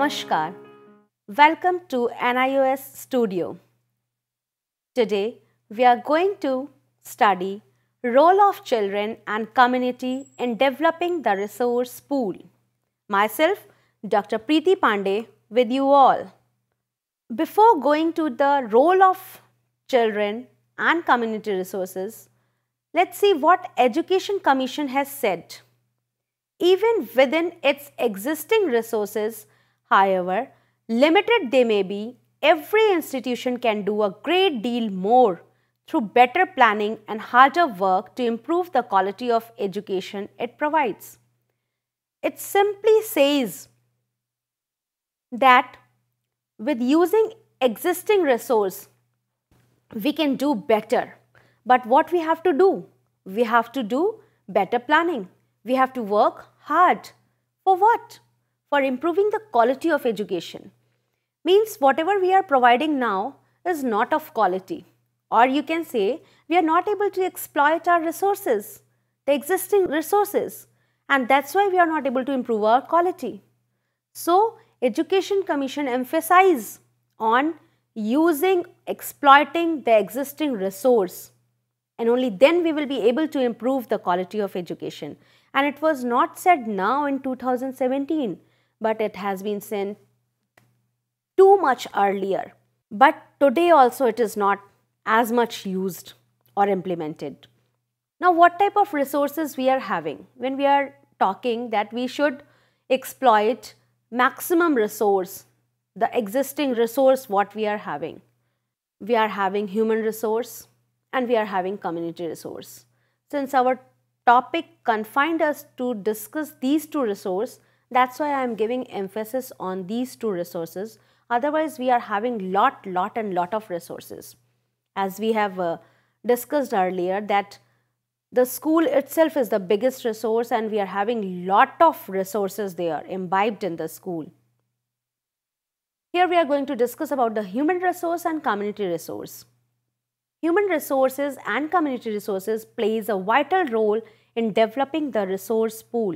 Namaskar. Welcome to NIOS studio. Today we are going to study role of children and community in developing the resource pool. Myself, Dr. Preeti Pandey, with you all. Before going to the role of children and community resources, let's see what Education Commission has said. Even within its existing resources, however limited they may be, every institution can do a great deal more through better planning and harder work to improve the quality of education it provides. It simply says that with using existing resource, we can do better. But what we have to do? We have to do better planning. We have to work hard. For what? For improving the quality of education. Means whatever we are providing now is not of quality. Or you can say we are not able to exploit our resources, the existing resources. And that's why we are not able to improve our quality. So, Education Commission emphasize on exploiting the existing resource, and only then we will be able to improve the quality of education. And it was not said now in 2017, but it has been said too much earlier. But today also it is not as much used or implemented. Now, what type of resources we are having? When we are talking that we should exploit maximum resource, the existing resource what we are having. We are having human resource and we are having community resource. Since our topic confined us to discuss these two resources, that's why I am giving emphasis on these two resources. Otherwise, we are having lot of resources. As we have discussed earlier that the school itself is the biggest resource and we are having lot of resources there imbibed in the school. Here we are going to discuss about the human resource and community resource. Human resources and community resources plays a vital role in developing the resource pool.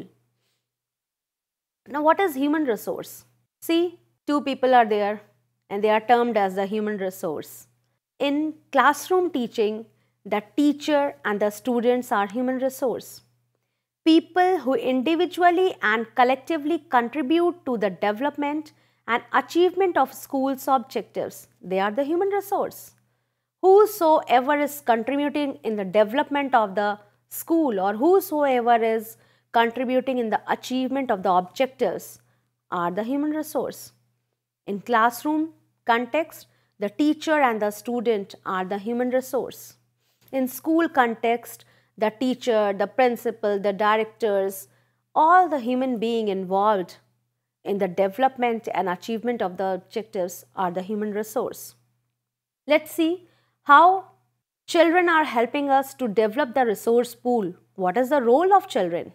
Now, what is human resource? See, two people are there and they are termed as the human resource. In classroom teaching, the teacher and the students are human resource. People who individually and collectively contribute to the development and achievement of school's objectives, they are the human resource. Whosoever is contributing in the development of the school or whosoever is contributing in the achievement of the objectives are the human resource. In classroom context, the teacher and the student are the human resource. In school context, the teacher, the principal, the directors, all the human being involved in the development and achievement of the objectives are the human resource. Let's see how children are helping us to develop the resource pool. What is the role of children?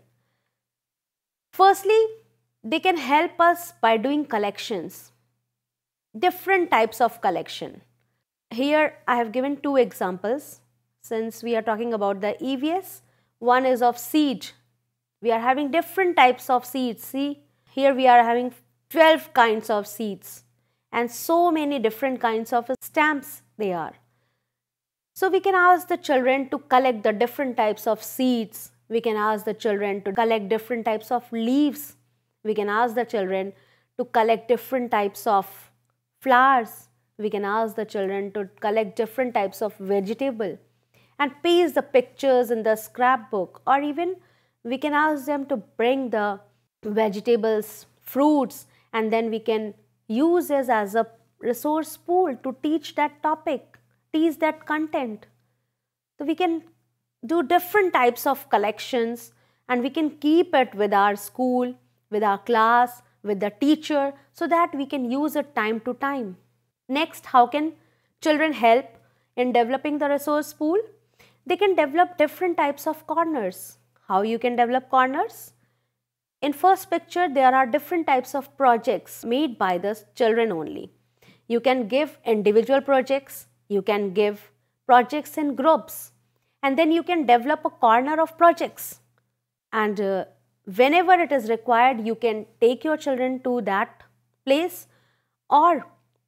Firstly, they can help us by doing collections, different types of collection. Here I have given two examples. Since we are talking about the EVS, one is of seed. We are having different types of seeds. See, here we are having 12 kinds of seeds and so many different kinds of stamps they are. So we can ask the children to collect the different types of seeds. We can ask the children to collect different types of leaves. We can ask the children to collect different types of flowers. We can ask the children to collect different types of vegetable and paste the pictures in the scrapbook, or even we can ask them to bring the vegetables, fruits, and then we can use this as a resource pool to teach that topic, teach that content. So we can do different types of collections and we can keep it with our school, with our class, with the teacher, so that we can use it time to time. Next, how can children help in developing the resource pool? They can develop different types of corners. How you can develop corners? In first picture, there are different types of projects made by the children only. You can give individual projects, you can give projects in groups, and then you can develop a corner of projects. And whenever it is required, you can take your children to that place, or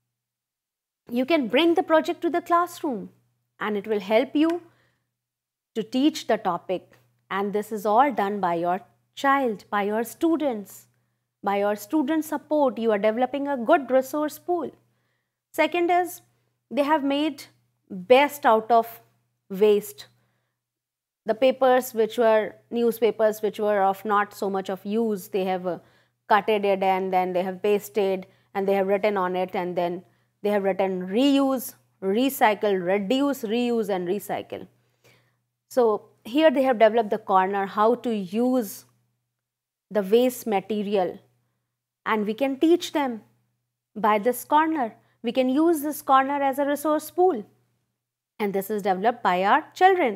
you can bring the project to the classroom and it will help you to teach the topic. And this is all done by your child, by your students. By your student support, you are developing a good resource pool. Second is, they have made best out of waste. The papers which were newspapers which were of not so much of use, they have cutted it and then they have pasted and they have written on it, and then they have written reuse, recycle, reduce, reuse and recycle. So here they have developed the corner how to use the waste material, and we can teach them by this corner. We can use this corner as a resource pool, and this is developed by our children.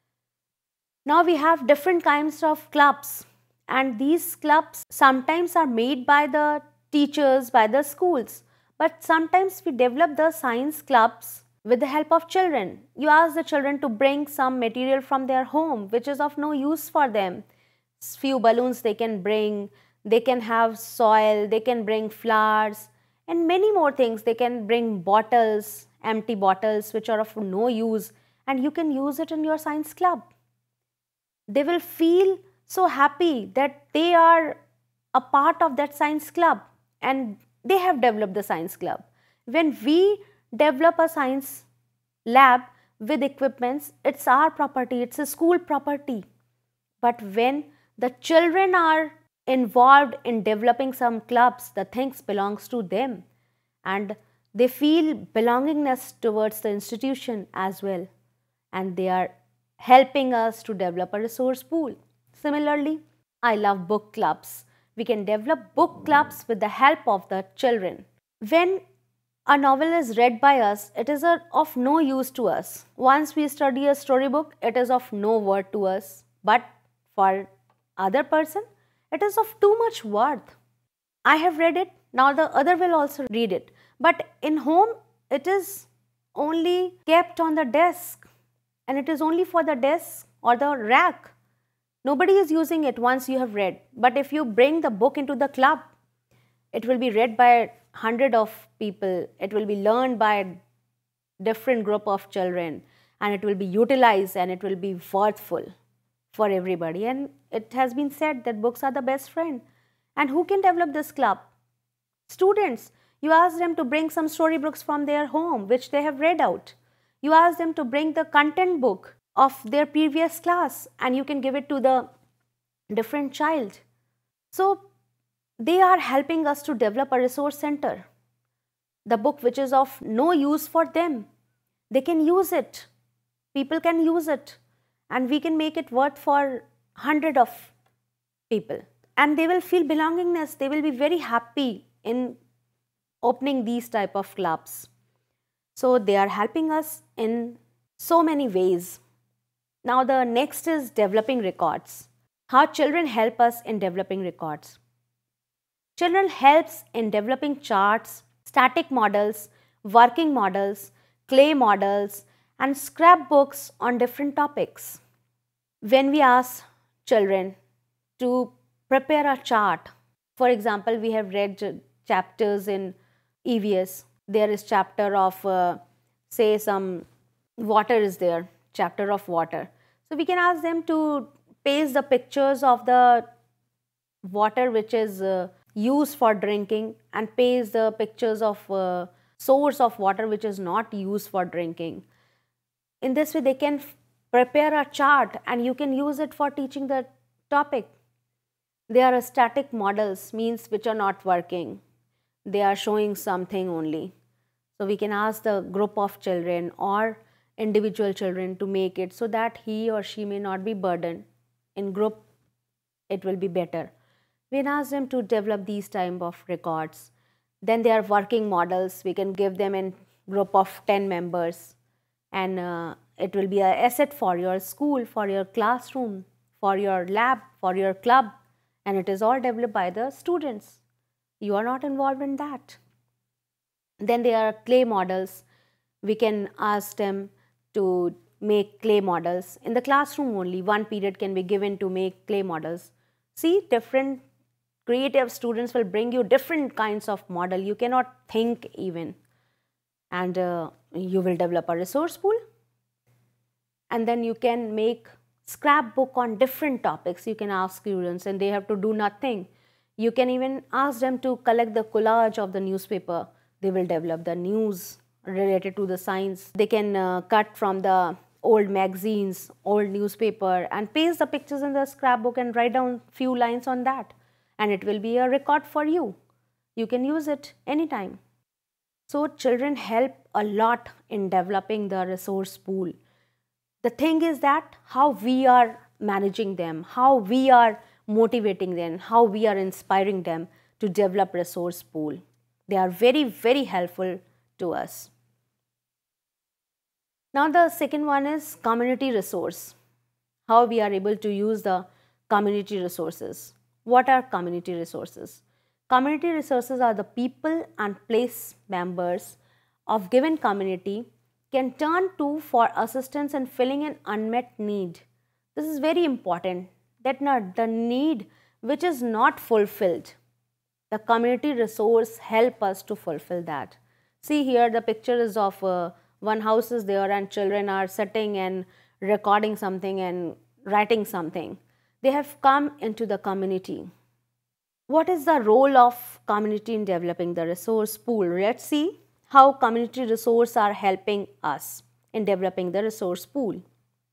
Now we have different kinds of clubs, and these clubs sometimes are made by the teachers, by the schools, but sometimes we develop the science clubs with the help of children. You ask the children to bring some material from their home which is of no use for them. Few balloons they can bring, they can have soil, they can bring flowers and many more things. They can bring bottles, empty bottles which are of no use, and you can use it in your science club. They will feel so happy that they are a part of that science club and they have developed the science club. When we develop a science lab with equipments, it's our property, it's a school property. But when the children are involved in developing some clubs, the things belongs to them and they feel belongingness towards the institution as well, and they are helping us to develop a resource pool. Similarly, I love book clubs. We can develop book clubs with the help of the children. When a novel is read by us, it is of no use to us. Once we study a storybook, it is of no worth to us. But for other person, it is of too much worth. I have read it, now the other will also read it. But in home, it is only kept on the desk, and it is only for the desk or the rack. Nobody is using it once you have read. But if you bring the book into the club, it will be read by 100 of people. It will be learned by a different group of children, and it will be utilized and it will be worthful for everybody. And it has been said that books are the best friend. And who can develop this club? Students. You ask them to bring some storybooks from their home which they have read out. You ask them to bring the content book of their previous class and you can give it to the different child. So they are helping us to develop a resource center. The book which is of no use for them, they can use it. People can use it and we can make it worth for 100 of people. And they will feel belongingness. They will be very happy in opening these type of clubs. So they are helping us in so many ways. Now the next is developing records. How children help us in developing records. Children helps in developing charts, static models, working models, clay models and scrapbooks on different topics. When we ask children to prepare a chart, for example, we have read chapters in EVS. There is chapter of say some water is there, chapter of water. So we can ask them to paste the pictures of the water which is used for drinking and paste the pictures of source of water which is not used for drinking. In this way they can prepare a chart and you can use it for teaching the topic. They are static models, means which are not working. They are showing something only. So we can ask the group of children or individual children to make it so that he or she may not be burdened. In group, it will be better. We can ask them to develop these type of records. Then there are working models. We can give them in group of 10 members and it will be an asset for your school, for your classroom, for your lab, for your club, and it is all developed by the students. You are not involved in that. Then there are clay models. We can ask them to make clay models. In the classroom only, one period can be given to make clay models. See, different Creative students will bring you different kinds of model. You cannot think even. And you will develop a resource pool. And then you can make scrapbook on different topics. You can ask students and they have to do nothing. You can even ask them to collect the collage of the newspaper. They will develop the news related to the science. They can cut from the old magazines, old newspaper, and paste the pictures in the scrapbook and write down few lines on that. And it will be a record for you. You can use it anytime. So children help a lot in developing the resource pool. The thing is that how we are managing them, how we are motivating them, how we are inspiring them to develop resource pool. They are very, very helpful to us. Now the second one is community resource. How we are able to use the community resources. What are community resources? Community resources are the people and place members of given community can turn to for assistance in filling an unmet need. This is very important, that the need which is not fulfilled, the community resource help us to fulfill that. See here the picture is of one house is there and children are sitting and recording something and writing something. They have come into the community. What is the role of community in developing the resource pool? Let's see how community resources are helping us in developing the resource pool.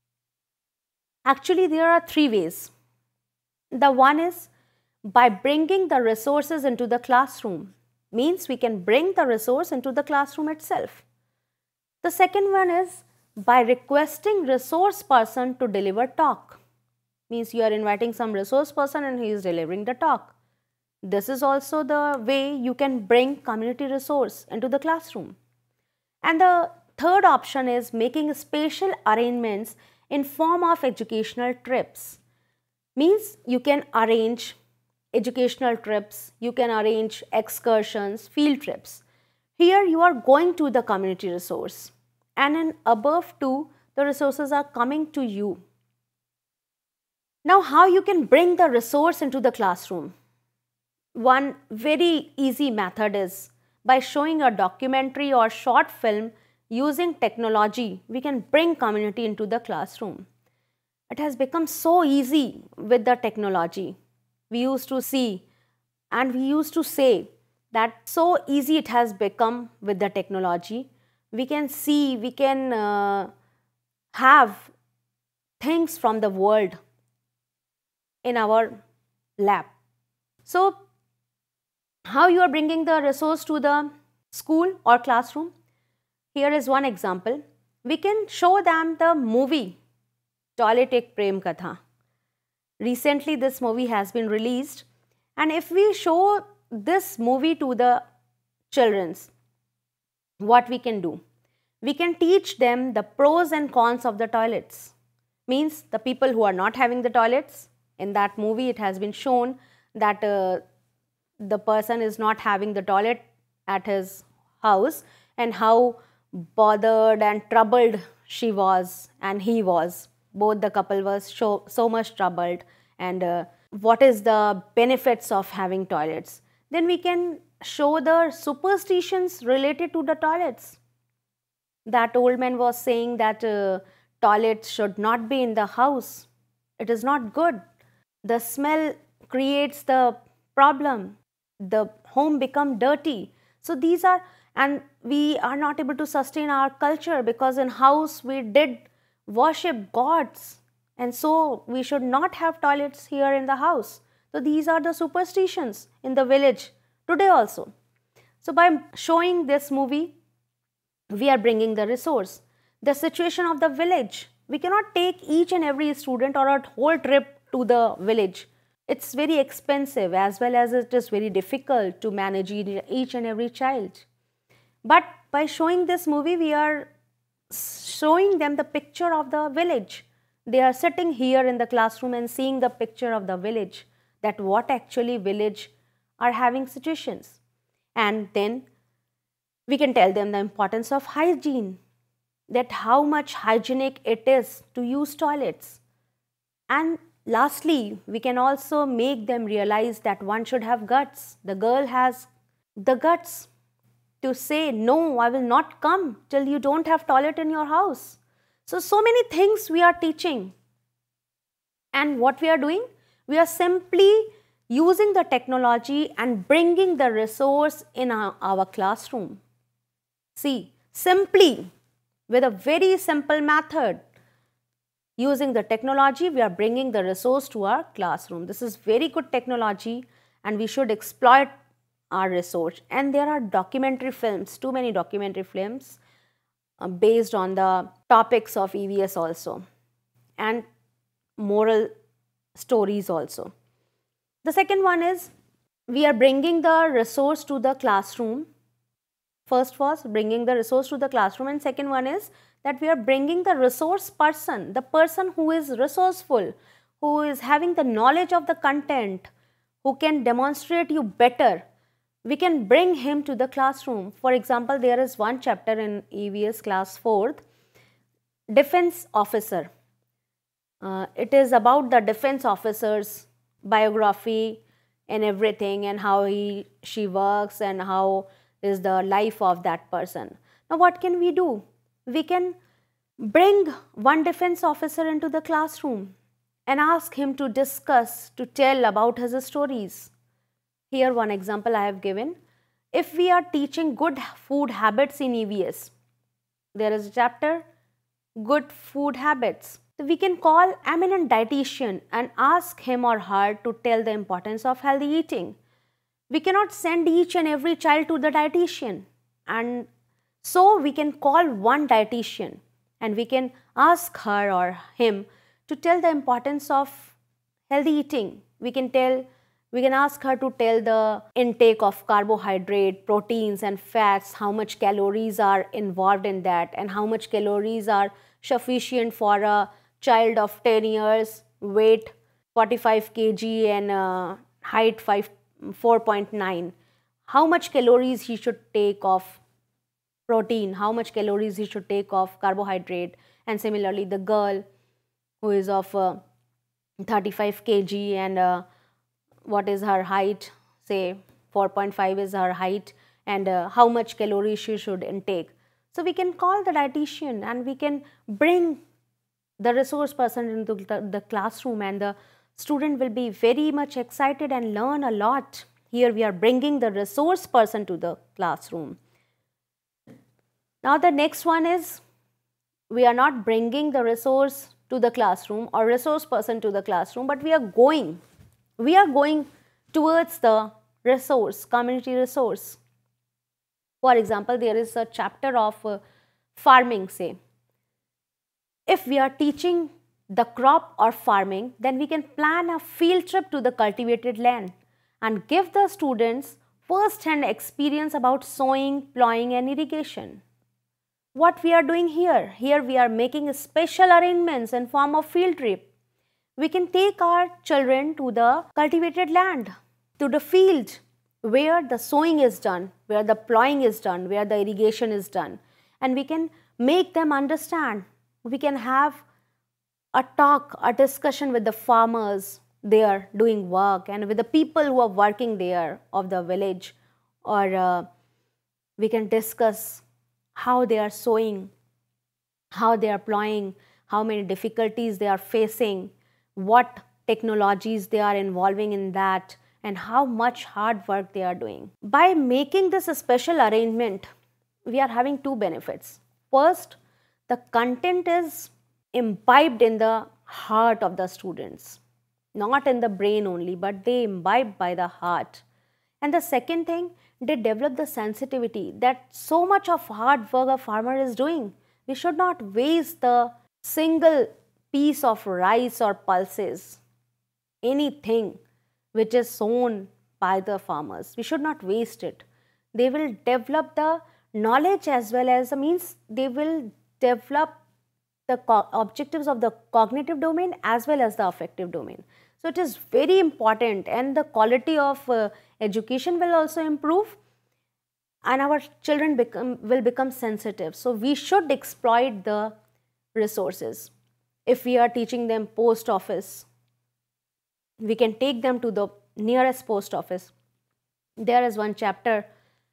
Actually, there are three ways. The one is by bringing the resources into the classroom. Means we can bring the resource into the classroom itself. The second one is by requesting resource person to deliver talk. Means you are inviting some resource person and he is delivering the talk. This is also the way you can bring community resource into the classroom. And the third option is making special arrangements in form of educational trips. Means you can arrange educational trips, you can arrange excursions, field trips. Here you are going to the community resource and in above two, the resources are coming to you. Now how you can bring the resource into the classroom? One very easy method is by showing a documentary or short film using technology, we can bring community into the classroom. It has become so easy with the technology. We used to see and we used to say that so easy it has become with the technology. We can see, we can have things from the world in our lab. So how you are bringing the resource to the school or classroom? Here is one example. We can show them the movie Toilet Ek Prem Katha. Recently this movie has been released, and if we show this movie to the children, what we can do? We can teach them the pros and cons of the toilets. Means the people who are not having the toilets, in that movie it has been shown that the person is not having the toilet at his house and how bothered and troubled she was and he was. Both the couple was so much troubled, and what is the benefits of having toilets. Then we can show the superstitions related to the toilets. That old man was saying that toilets should not be in the house. It is not good. The smell creates the problem. The home become dirty. So these are, and we are not able to sustain our culture because in house we did worship gods, and so we should not have toilets here in the house. So these are the superstitions in the village today also. So by showing this movie, we are bringing the resource. The situation of the village. We cannot take each and every student or a whole trip to the village. It's very expensive as well as it is very difficult to manage each and every child. But by showing this movie, we are showing them the picture of the village. They are sitting here in the classroom and seeing the picture of the village, that what actually village are having situations. And then we can tell them the importance of hygiene, that how much hygienic it is to use toilets. And Lastly, we can also make them realize that one should have guts. The girl has the guts to say, no, I will not come till you don't have toilet in your house. So many things we are teaching. And what we are doing? We are simply using the technology and bringing the resource in our classroom. See, simply with a very simple method, using the technology, we are bringing the resource to our classroom. This is very good technology and we should exploit our resource. And there are documentary films, too many documentary films based on the topics of EVS also, and moral stories also. The second one is we are bringing the resource to the classroom. First was bringing the resource to the classroom, and second one is that we are bringing the resource person, the person who is resourceful, who is having the knowledge of the content, who can demonstrate you better. We can bring him to the classroom. For example, there is one chapter in EVS class 4th, defense officer. It is about the defense officer's biography and everything, and how she works and how is the life of that person. Now what can we do? We can bring one defense officer into the classroom and ask him to discuss, to tell about his stories. Here one example I have given. If we are teaching good food habits in EVS, there is a chapter, good food habits. So we can call eminent dietitian and ask him or her to tell the importance of healthy eating. We cannot send each and every child to the dietitian, and so we can call one dietitian and we can ask her or him to tell the importance of healthy eating. We can ask her to tell the intake of carbohydrate, proteins and fats, how much calories are involved in that, and how much calories are sufficient for a child of 10 years, weight 45 kg and height 4.9. How much calories he should take of protein, how much calories he should take of carbohydrate. And similarly, the girl who is of 35 kg and what is her height, say 4.5 is her height, and how much calories she should intake. So we can call the dietitian and we can bring the resource person into the classroom, and the student will be very much excited and learn a lot. Here we are bringing the resource person to the classroom. Now the next one is, we are not bringing the resource to the classroom or resource person to the classroom, but we are going towards the resource, community resource. For example, there is a chapter of farming, say. If we are teaching the crop or farming, then we can plan a field trip to the cultivated land and give the students first-hand experience about sowing, plowing and irrigation. What we are doing here? Here we are making special arrangements in form of field trip. We can take our children to the cultivated land, to the field where the sowing is done, where the plowing is done, where the irrigation is done, and we can make them understand. We can have a talk, a discussion with the farmers there doing work, and with the people who are working there of the village, or we can discuss how they are sowing, how they are plowing, how many difficulties they are facing, what technologies they are involving in that, and how much hard work they are doing. By making this a special arrangement, we are having two benefits. First, the content is imbibed in the heart of the students, not in the brain only, but they imbibe by the heart. And the second thing, they develop the sensitivity that so much of hard work a farmer is doing. We should not waste the single piece of rice or pulses, anything which is sown by the farmers. We should not waste it. They will develop the knowledge as well as they will develop the objectives of the cognitive domain as well as the affective domain. So it is very important, and the quality of education will also improve, and our children will become sensitive. So we should exploit the resources. If we are teaching them post office, we can take them to the nearest post office. There is one chapter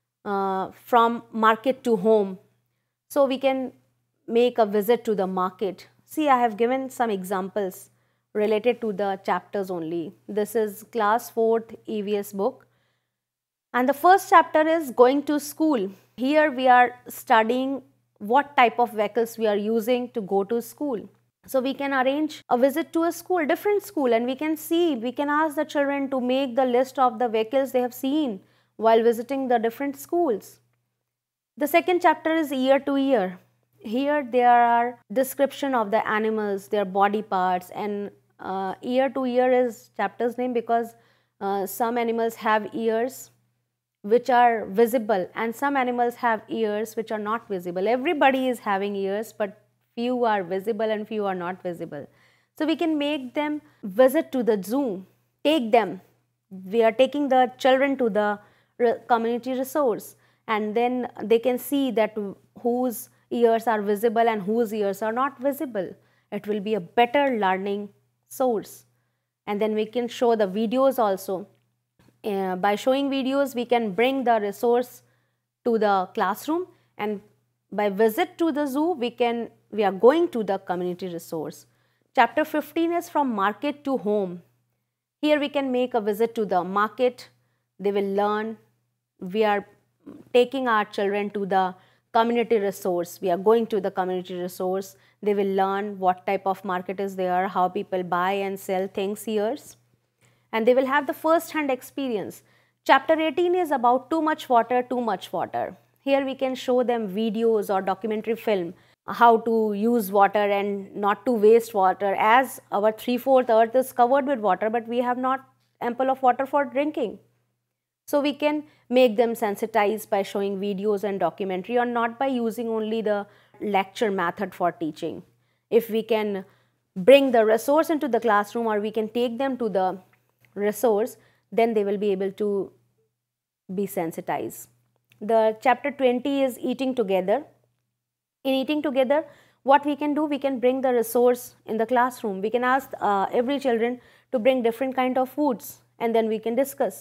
from market to home. So we can make a visit to the market. See, I have given some examples related to the chapters only. This is class 4th EVS book. And the first chapter is going to school. Here we are studying what type of vehicles we are using to go to school. So we can arrange a visit to a school, different school, and we can see, we can ask the children to make the list of the vehicles they have seen while visiting the different schools. The second chapter is year to year. Here there are description of the animals, their body parts, and year to year is chapter's name because some animals have ears which are visible and some animals have ears which are not visible. Everybody is having ears, but few are visible and few are not visible. So we can make them visit to the zoo, take them. We are taking the children to the community resource, and then they can see that whose ears are visible and whose ears are not visible. It will be a better learning source. And then we can show the videos also. By showing videos, we can bring the resource to the classroom, and by visit to the zoo, we are going to the community resource. Chapter 15 is from market to home. Here we can make a visit to the market. They will learn. We are taking our children to the community resource. We are going to the community resource. They will learn what type of market is there, how people buy and sell things here. And they will have the first hand experience. Chapter 18 is about too much water, too much water. Here we can show them videos or documentary film, how to use water and not to waste water, as our 3/4 earth is covered with water, but we have not ample of water for drinking. So we can make them sensitized by showing videos and documentary, or not by using only the lecture method for teaching. If we can bring the resource into the classroom, or we can take them to the resource, then they will be able to be sensitized. The chapter 20 is eating together. In eating together, what we can do, we can bring the resource in the classroom. We can ask every children to bring different kind of foods, and then we can discuss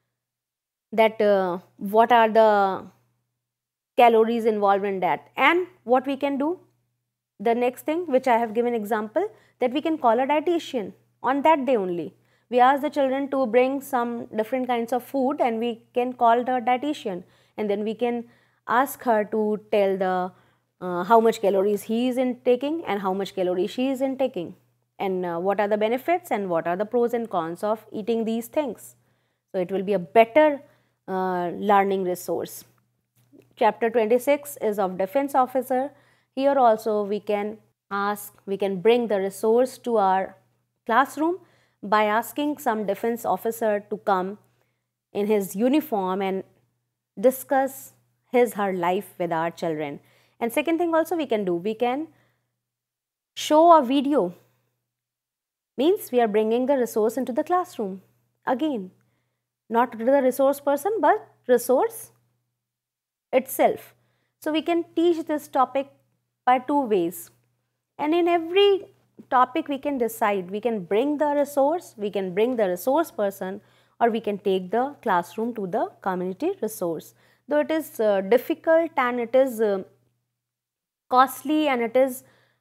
that what are the calories involved in that, and what we can do. The next thing which I have given example, that we can call a dietitian on that day only. We ask the children to bring some different kinds of food, and we can call the dietitian, and then we can ask her to tell the how much calories he is intaking and how much calories she is intaking, and what are the benefits and what are the pros and cons of eating these things. So it will be a better learning resource. Chapter 26 is of defense officer. Here also we can bring the resource to our classroom by asking some defense officer to come in his uniform and discuss her life with our children. And second thing also we can do, we can show a video. Means we are bringing the resource into the classroom. Again, not to the resource person, but resource itself. So we can teach this topic by two ways. And in every topic we can decide, we can bring the resource, we can bring the resource person, or we can take the classroom to the community resource. Though it is difficult and it is costly and it is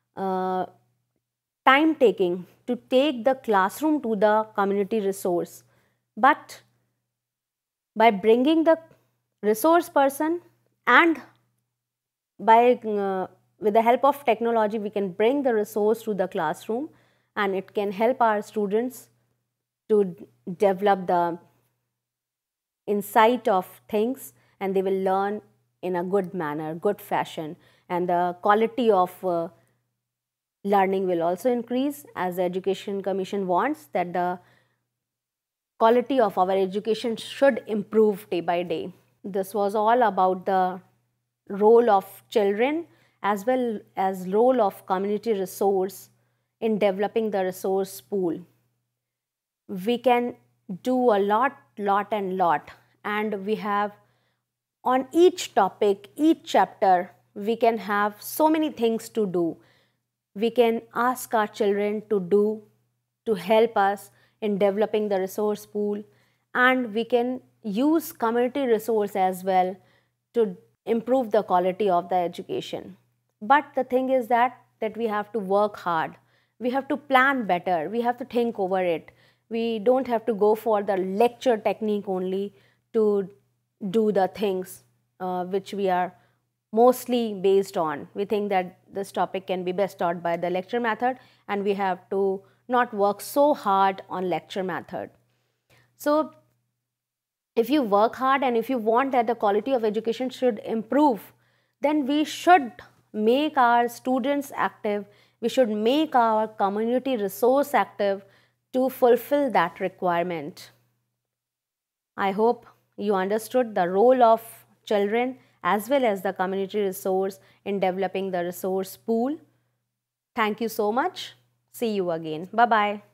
time taking to take the classroom to the community resource, but by bringing the resource person and by with the help of technology, we can bring the resource to the classroom, and it can help our students to develop the insight of things, and they will learn in a good manner, good fashion, and the quality of learning will also increase, as the Education Commission wants that the quality of our education should improve day by day. This was all about the role of children as well as role of community resource in developing the resource pool. We can do a lot, and we have on each topic, each chapter, we can have so many things to do. We can ask our children to do, to help us in developing the resource pool, and we can use community resource as well to improve the quality of the education. But the thing is that we have to work hard, we have to plan better, we have to think over it. We don't have to go for the lecture technique only to do the things which we are mostly based on. We think that this topic can be best taught by the lecture method, and we have to not work so hard on lecture method. So if you work hard and if you want that the quality of education should improve, then we should make our students active, we should make our community resource active to fulfill that requirement. I hope you understood the role of children as well as the community resource in developing the resource pool. Thank you so much. See you again. Bye-bye.